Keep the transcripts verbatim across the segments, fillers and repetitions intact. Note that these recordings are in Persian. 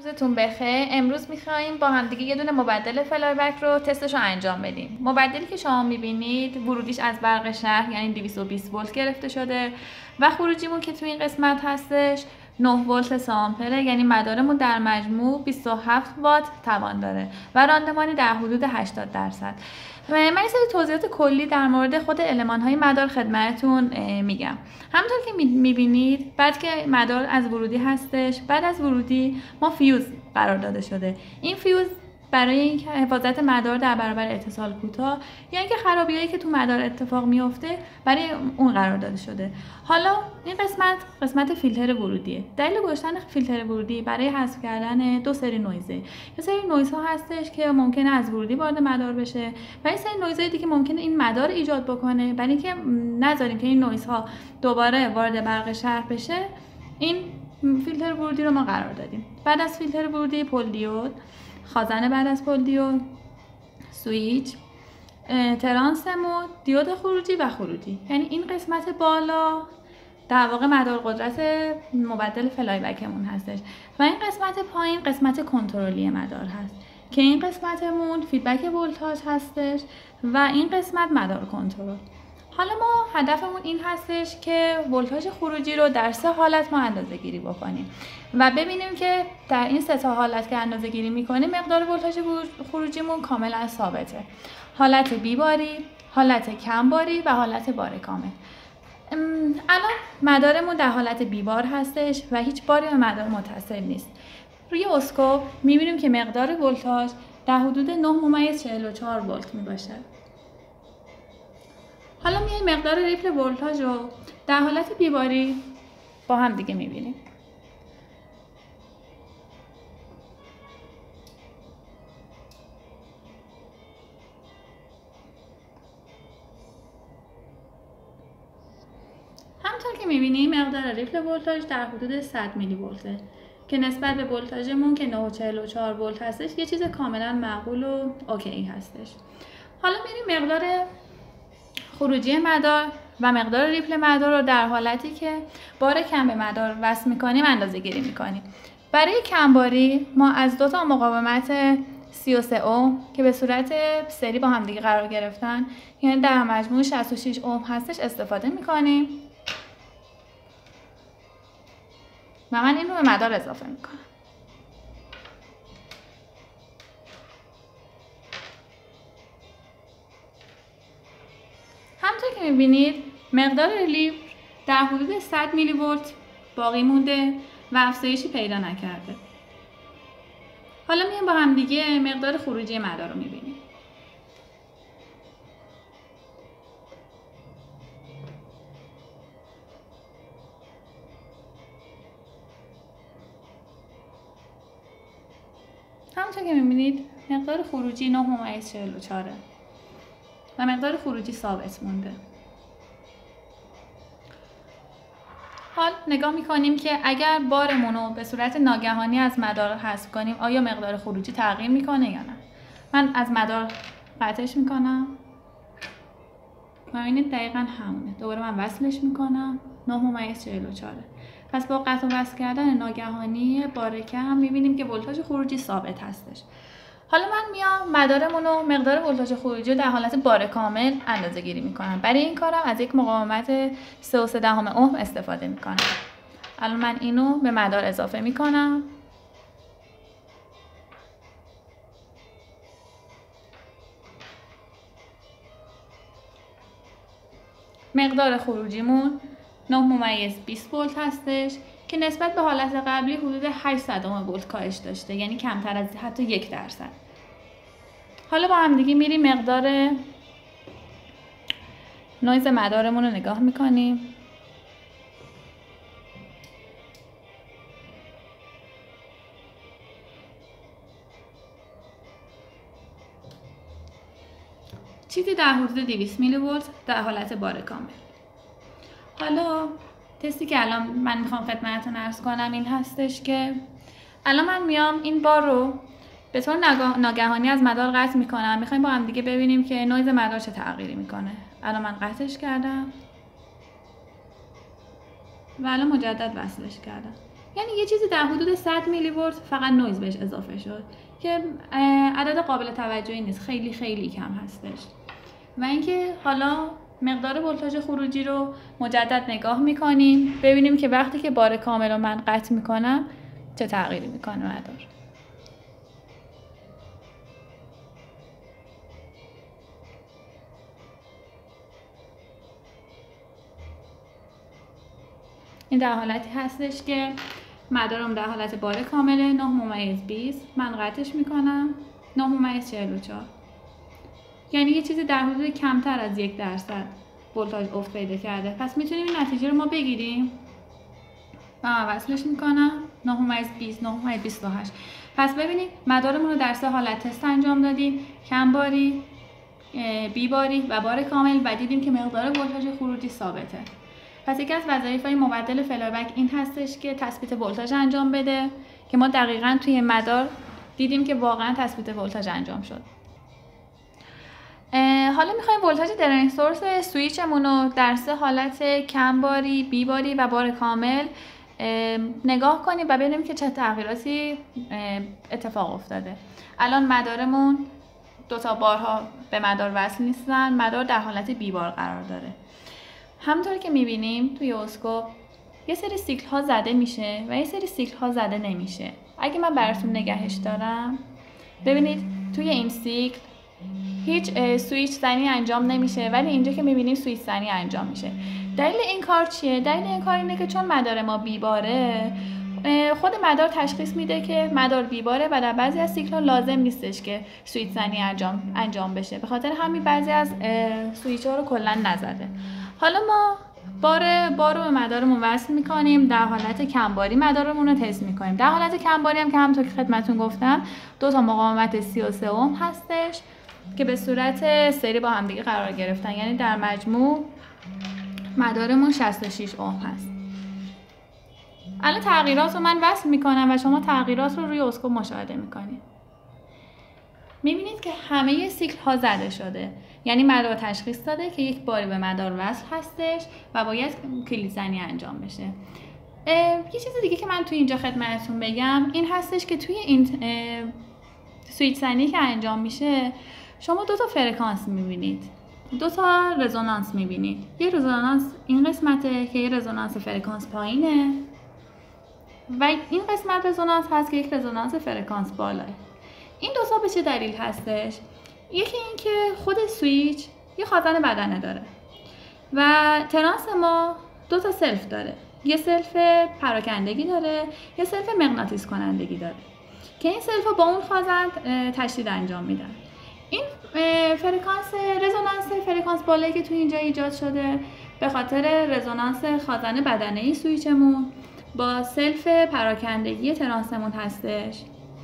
روزتون بخیر. امروز میخوایم با هم دیگه یه دونه مبدل فلای بک رو تستش رو انجام بدیم. مبدلی که شما میبینید ورودیش از برق شهر یعنی دویست و بیست ولت گرفته شده و خروجیمون که توی این قسمت هستش نه ولت سه آمپره، یعنی مدارمون در مجموع بیست و هفت وات توان داره و راندمانی در حدود هشتاد درصد. من یه سری توضیحات کلی در مورد خود المان‌های مدار خدمتتون میگم. همونطور که میبینید بعد که مدار از ورودی هستش، بعد از ورودی ما فیوز قرار داده شده. این فیوز برای اینکه حفاظت مدار در برابر اتصال کوتاه یا اینکه خرابیایی که تو مدار اتفاق میفته برای اون قرار داده شده. حالا این قسمت قسمت فیلتر ورودیه. دلیل گذاشتن فیلتر ورودی برای حذف کردن دو سری نویزه. یه سری نویزها هستش که ممکنه از ورودی وارد مدار بشه و یه سری نویزهای دیگه ممکنه این مدار ایجاد بکنه. برای اینکه نذاریم که این نویزها دوباره وارد برق شهر بشه، این فیلتر ورودی رو ما قرار دادیم. بعد از فیلتر ورودی پل دیود، خازن بعد از پل دیود، سویچ، ترانسمود، دیود خروجی و خروجی. یعنی این قسمت بالا در واقع مدار قدرت مبدل فلای بکمون هستش و این قسمت پایین قسمت کنترلی مدار هست که این قسمتمون فیدبک ولتاژ هستش و این قسمت مدار کنترل. حالا ما هدفمون این هستش که ولتاژ خروجی رو در سه حالت ما اندازه گیری بکنیم و ببینیم که در این سه تا حالت که اندازه گیری میکنیم مقدار ولتاژ خروجیمون کاملا ثابته. حالت بیباری، حالت کمباری و حالت بار کامل. الان مدارمون در حالت بیبار هستش و هیچ باری به مدار متصل نیست. روی اسکوپ میبینیم که مقدار ولتاژ در حدود نه ممیز چهل و چهار ولت میباشه. حالا میایم مقدار ریپل ولتاژ رو در حالت بیباری با هم دیگه میبینیم. همونطور که میبینیم مقدار ریپل ولتاژ در حدود صد میلی ولته که نسبت به ولتاژمون که نه و چهل و چهار ولت هستش یه چیز کاملا معقول و اوکی هستش. حالا میریم مقدار خروجی مدار و مقدار ریپل مدار رو در حالتی که بار کم به مدار وصل میکنیم اندازه گیری میکنیم. برای کمباری ما از دو تا مقاومت سی و سه اوم که به صورت سری با هم دیگه قرار گرفتن، یعنی در مجموع شصت و شش اوم هستش، استفاده میکنیم و من این رو به مدار اضافه میکنم. همونطور که میبینید مقدار ریلیو در حدود صد میلی ولت باقی مونده و افزایشی پیدا نکرده. حالا میایم با هم دیگه مقدار خروجی مدار رو میبینیم. همونطور که میبینید مقدار خروجی نه ممیز چهل و چهار و مقدار خروجی ثابت مونده. حال نگاه میکنیم که اگر بارمون رو به صورت ناگهانی از مدار حذف کنیم آیا مقدار خروجی تغییر میکنه یا نه. من از مدار قطعش میکنم و میبینید دقیقا همونه. دوباره من وصلش میکنم، نه ممیز چهل و چهار. پس با قطع و وصل کردن ناگهانی بار کم میبینیم که ولتاژ خروجی ثابت هستش. حالا من میام مدارمون رو مقدار ولتاژ خروجی رو در حالت بار کامل اندازه گیری میکنم. برای این کارم از یک مقاومت سه و سه دهم اوم استفاده میکنم. الان من اینو به مدار اضافه میکنم. مقدار خروجیمون نه ممیز بیست ولت هستش که نسبت به حالت قبلی حدود هشتصد ولت کاهش داشته، یعنی کمتر از حتی یک درصد. حالا با هم دیگه میریم مقدار نویز مدارمون رو نگاه میکنیم. چیزی در حدود دویست میلی ولت در حالت بار کامل. حالا تستی که الان من میخوام خدمتتون عرض کنم این هستش که الان من میام این بار رو به طور ناگهانی از مدار قطع میکنم. میخوایم با هم دیگه ببینیم که نویز مدار چه تغییری میکنه. الان من قطعش کردم و الان مجدد وصلش کردم. یعنی یه چیزی در حدود صد میلی ولت فقط نویز بهش اضافه شد که عدد قابل توجهی نیست، خیلی خیلی کم هستش. و اینکه حالا مقدار ولتاژ خروجی رو مجدد نگاه میکنیم ببینیم که وقتی که بار کامل رو من قطع میکنم چه تغییری میکنه مدار. این در حالتی هستش که مدارم در حالت بار کامله، نه ممیز بیست، من قطعش میکنم نه ممیز چهل و چهار، یعنی یه چیزی در حدود کمتر از یک درصد ولتاژ افت پیدا کرده. پس میتونیم این نتیجه رو ما بگیریم و من وصلش میکنم نه ممیز بیست، نه ممیز بیست و هشت. پس ببینید مدارمون رو در سه حالت تست انجام دادیم، کم باری، بی باری و بار کامل، و دیدیم که مقدار ولتاژ خروجی ثابته. پس یکی از وظایف‌های مبدل فلایبک این هستش که تثبیت ولتاژ انجام بده که ما دقیقاً توی مدار دیدیم که واقعاً تثبیت ولتاژ انجام شد. حالا می‌خوایم ولتاژ درین سورس سوئیچمون رو در سه حالت کم باری، بی باری و بار کامل نگاه کنیم و ببینیم که چه تغییراتی اتفاق افتاده. الان مدارمون دو تا بارها به مدار وصل نیستن، مدار در حالت بی بار قرار داره. همونطور که میبینیم توی اسکوپ یه سری سیکل ها زده میشه و یه سری سیکل ها زده نمیشه. اگه من براتون نگهش دارم ببینید توی این سیکل هیچ سویچ زنی انجام نمیشه، ولی اینجا که میبینیم سویچ زنی انجام میشه. دلیل این کار چیه؟ دلیل این کار اینه که چون مدار ما بیباره، خود مدار تشخیص میده که مدار بیباره و در بعضی از سیکل ها لازم نیستش که سویچ زنی انجام انجام بشه. به خاطر همین بعضی از سویچ ها رو کلا نزده. حالا ما بار بار رو به مدارمون وصل میکنیم، در حالت کمباری مدارمون رو تست میکنیم. در حالت کمباری هم که همونطور که خدمتتون گفتم دو تا مقاومت سی و سه اوم هستش که به صورت سری با هم دیگه قرار گرفتن، یعنی در مجموع مدارمون شصت و شش اوم هست. الان تغییرات رو من وصل میکنم و شما تغییرات رو روی اسکوپ مشاهده میکنید. میبینید که همه سیکل ها زده شده، یعنی مدار تشخیص داده که یک باری به مدار وصل هستش و باید کلید زنی انجام بشه. یه چیز دیگه که من توی اینجا خدمتتون بگم این هستش که توی این سویچ زنی که انجام میشه شما دو تا فرکانس میبینید، دو تا رزونانس میبینید. یه رزونانس این قسمته که یه رزونانس فرکانس پایینه و این قسمت رزونانس هست که یک رزونانس فرکانس بالاه. این دو تا به چه دلیل هستش؟ یکی این که خود سویچ یه خازن بدنه داره و ترانس ما دو تا سلف داره، یه سلف پراکندگی داره، یه سلف مغناطیس کنندگی داره که این سلف ها با اون خازن تشدید انجام میدن. این فرکانس رزونانس فرکانس بالایی که تو اینجا ایجاد شده به خاطر رزونانس خازن بدنه‌ای سویچمون با سلف پراکندگی ترانسمون هستش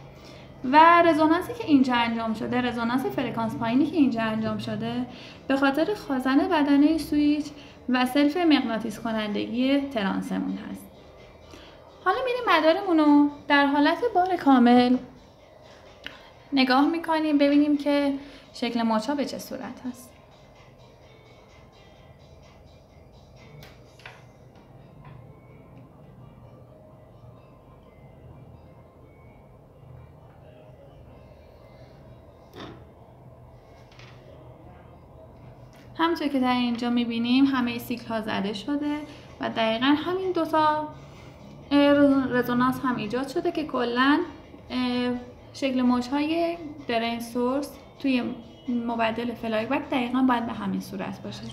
و رزونانسی که اینجا انجام شده، رزونانس فرکانس پایینی که اینجا انجام شده به خاطر خازن بدنه سویچ و سلف مغناطیس کنندگی ترانسمون هست. حالا میریم مدارمون رو در حالت بار کامل نگاه میکنیم ببینیم که شکل موج‌ها به چه صورت هست. همونطور که در اینجا میبینیم همه سیکل ها زده شده و دقیقا همین دوتا رزونانس هم ایجاد شده که کلا شکل موج‌های درین سورس توی مبدل فلایبک دقیقا باید به همین صورت باشه.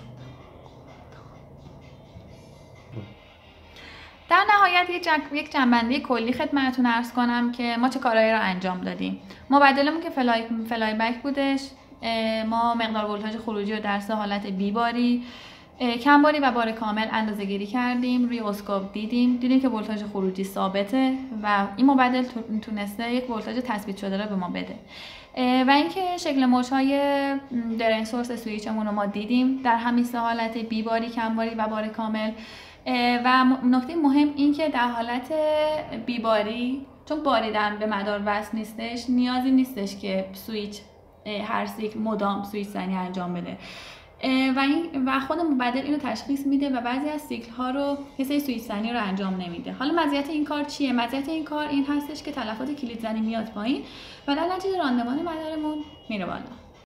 در نهایت یک جنب... یک جنبندی کلی خدمتتون عرض کنم که ما چه کارهایی رو انجام دادیم. مبدلمون که فلای... فلایبک بودش، ما مقدار ولتاژ خروجی رو در سه حالت بی باری، کم باری و بار کامل اندازه گیری کردیم، روی اسکوپ دیدیم دیدیم که ولتاژ خروجی ثابته و این مبدل تونسته یک ولتاژ تثبیت شده رو به ما بده. و اینکه شکل موج‌های درین سورس سویچمون رو ما دیدیم در همین سه حالت بی باری، کم باری و بار کامل. و نکته مهم این که در حالت بی باری چون باریدن به مدار وصل نیستش، نیازی نیستش که سویچ هر سیکل مدام سویچ زنی انجام بده. و این و خود مبدل اینو تشخیص میده و بعضی از سیکل ها رو یه سری سویچ زنی رو انجام نمیده. حالا مزیت این کار چیه؟ مزیت این کار این هستش که تلفات کلید زنی میاد پایین و در نتیجه راندمان مدارمون میره بالا.